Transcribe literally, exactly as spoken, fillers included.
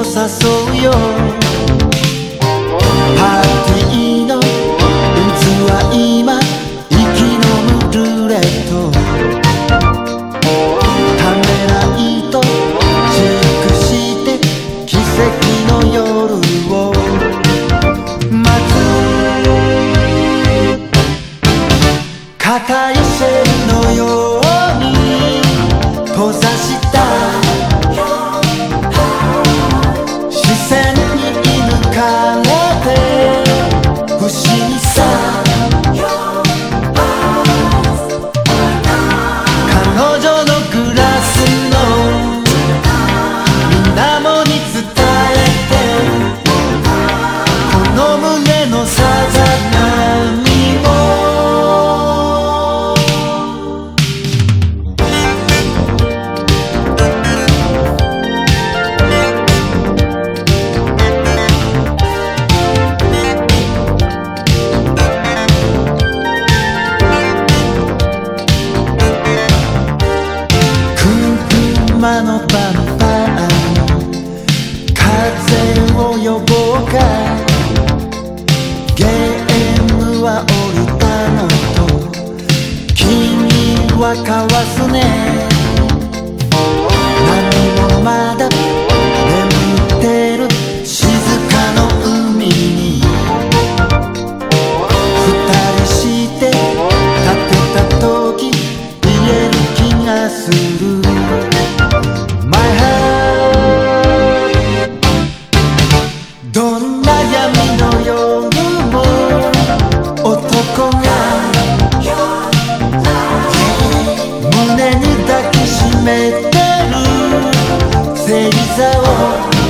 誘うよ。パーティーの渦は今息のむルーレット。ためらいと熟して奇跡の夜を待つ。硬いシェルのように閉ざした視線に射抜かれて不思議さ。彼女のグラスの水面に伝えてこの胸のさざ波を車のバンパー風を呼ぼうか。ゲームは降りたのと君は交わすね。何もまだ眠ってる静かの海に二人して立てた時言える気がする。どんな闇の夜も男が胸に抱きしめてる芹沢を